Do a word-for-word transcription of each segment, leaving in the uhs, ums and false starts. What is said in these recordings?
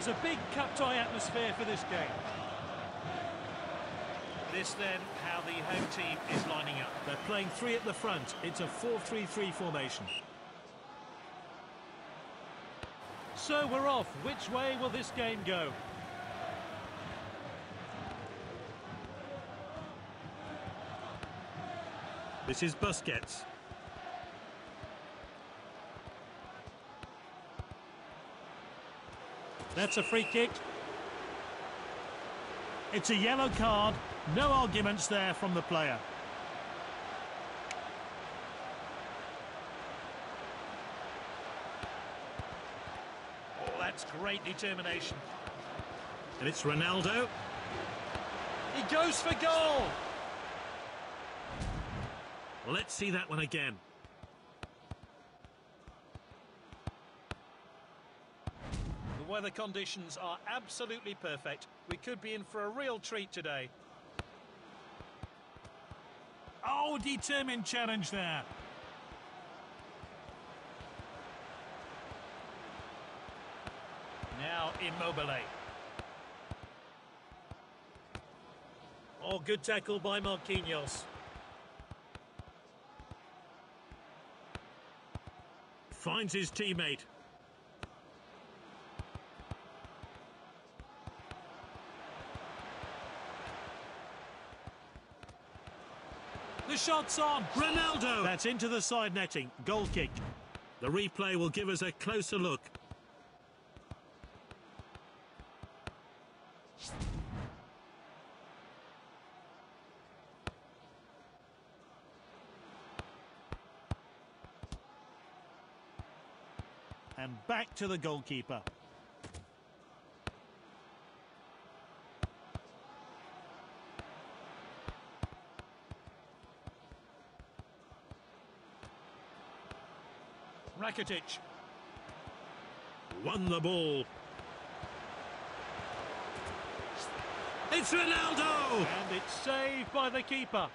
There's a big cup-tie atmosphere for this game. This then, how the home team is lining up. They're playing three at the front. It's a four three three formation. So we're off. Which way will this game go? This is Busquets. That's a free kick. It's a yellow card. No arguments there from the player. Oh, that's great determination. And it's Ronaldo. He goes for goal. Let's see that one again. The weather conditions are absolutely perfect. We could be in for a real treat today. Oh, determined challenge there. Now Immobile. Oh, good tackle by Marquinhos. Finds his teammate. The shot's on. Ronaldo! That's into the side netting. Goal kick. The replay will give us a closer look. And back to the goalkeeper. Rakitic. Won the ball. It's Ronaldo! And it's saved by the keeper.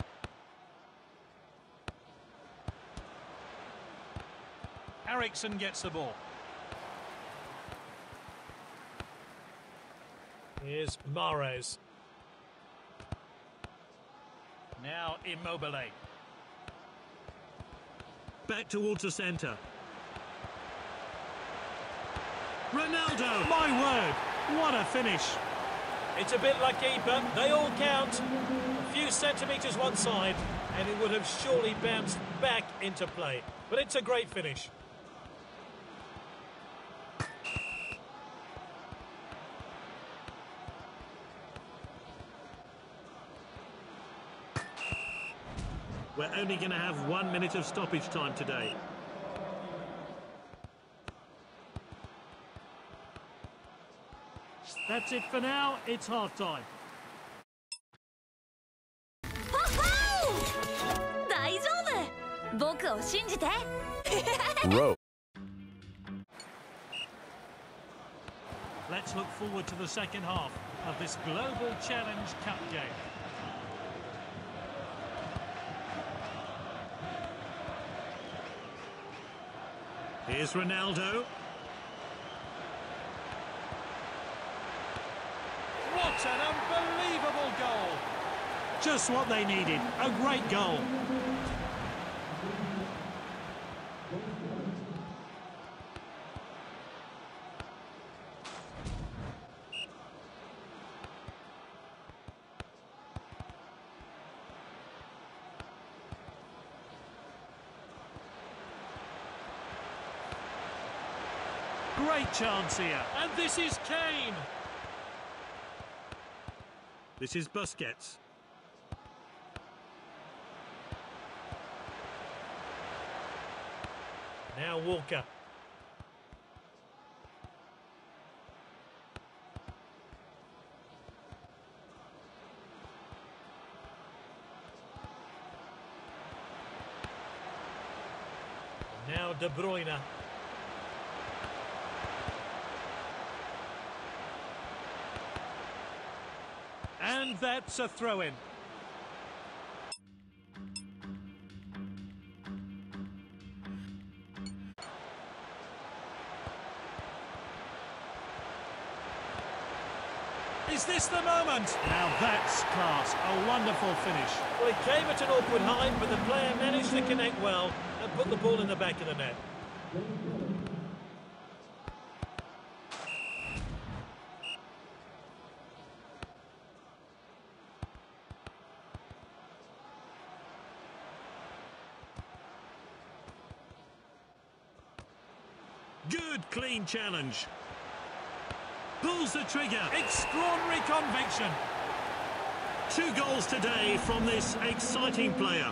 Eriksen gets the ball. Here's Mahrez. Now Immobile. Back towards the centre. Ronaldo! My word, what a finish. It's a bit lucky, but they all count. A few centimetres one side, and it would have surely bounced back into play. But it's a great finish. We're only going to have one minute of stoppage time today. That's it for now. It's half-time. Row. Let's look forward to the second half of this Global Challenge Cup game. Here's Ronaldo. What an unbelievable goal! Just what they needed. A great goal. Great chance here. And this is Kane. This is Busquets. Now Walker. Now De Bruyne. And that's a throw-in. Is this the moment? Now that's class. A wonderful finish. Well, it came at an awkward height, but the player managed to connect well and put the ball in the back of the net. Good, clean challenge. Pulls the trigger. Extraordinary conviction. Two goals today from this exciting player.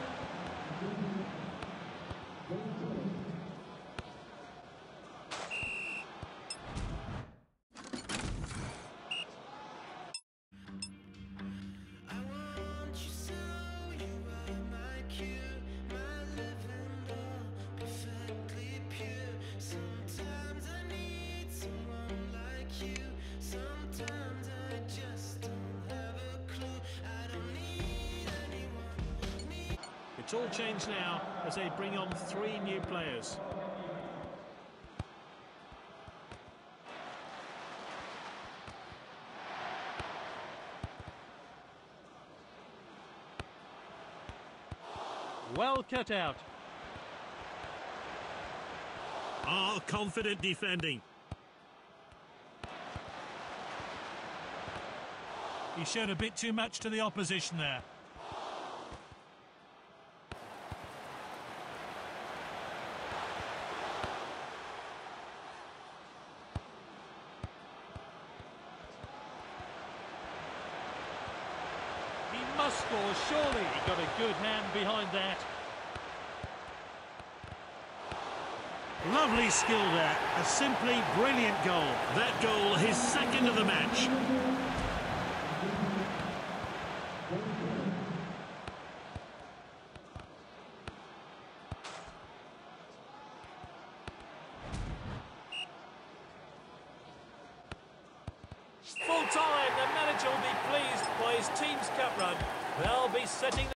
It's all changed now as they bring on three new players. Well cut out. Oh, confident defending. He showed a bit too much to the opposition there. He must score, surely. He got a good hand behind that. Lovely skill there. A simply brilliant goal. That goal, his second of the match. Full time, the manager will be pleased by his team's cup run. They'll be setting